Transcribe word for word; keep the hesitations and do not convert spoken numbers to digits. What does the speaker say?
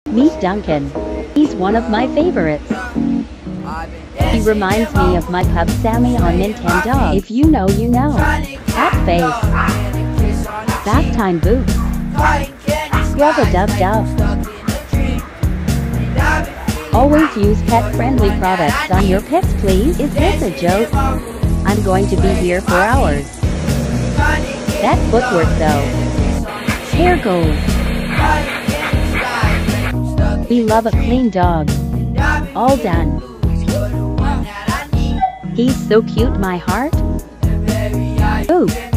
Meet Duncan. He's one of my favorites. He reminds me of my pup Sammy on Nintendo. If you know, you know. Cat face. Bath time boots. Scrub-a-dub-dub. Always use pet-friendly products on your pets, please. Is this a joke? I'm going to be here for hours. That footwork though. Hair goals. We love a clean dog. All done. He's so cute, my heart. Ooh.